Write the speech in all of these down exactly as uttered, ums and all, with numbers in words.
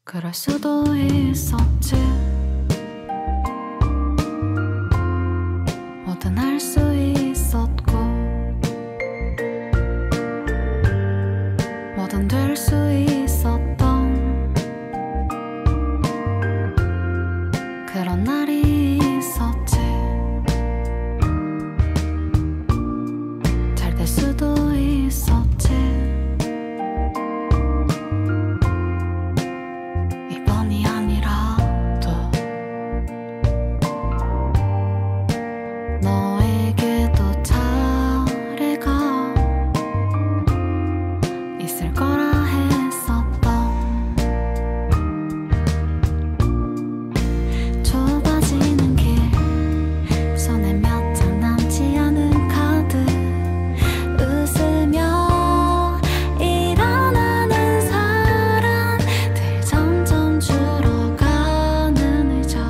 그럴 수도 있었지. 뭐든 할 수 있었고 뭐든 될 수 있었던 그런 날이 있었지. 잘 될 수도 있었지. 이번이 아니라도 너에게도 차례가 있을 거라 했었던 좁아지는 길 손에 몇 장 남지 않은 카드 웃으며 일어나는 사람들 점점 줄어가는 의자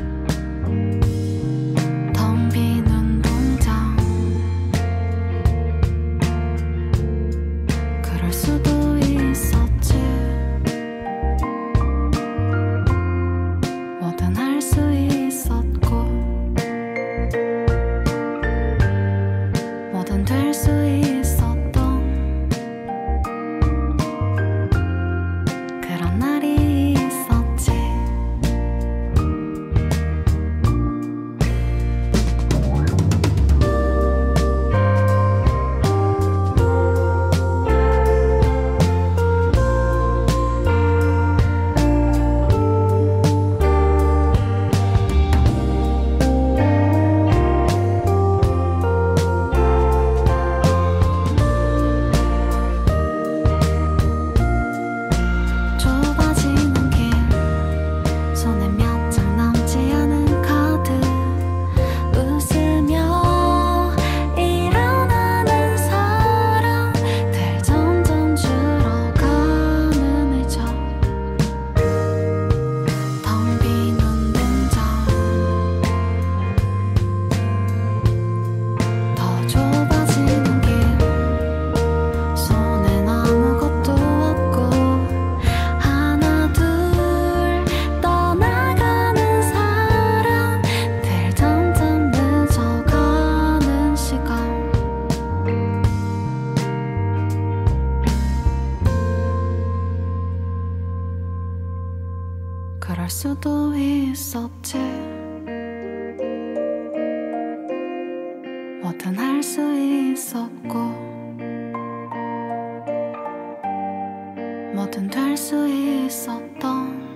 텅 빈 운동장 그럴 수도 있었지. 뭐든 할 수 있었고 뭐든 될 수 있었던 그런 날이 있었지. 좁아지는 길 손에 몇 장 남지 않은 카드 웃으며 일어나는 사람들 점점 줄어가는 의자 텅 빈 운동장 더 좁아지는 길 손엔 아무것도 없고 하나 둘 떠나가는 사람들 점점 늦어가는 시간 그럴 수도 있었지. 뭐든 할 수 있었고 뭐든 될 수 있었던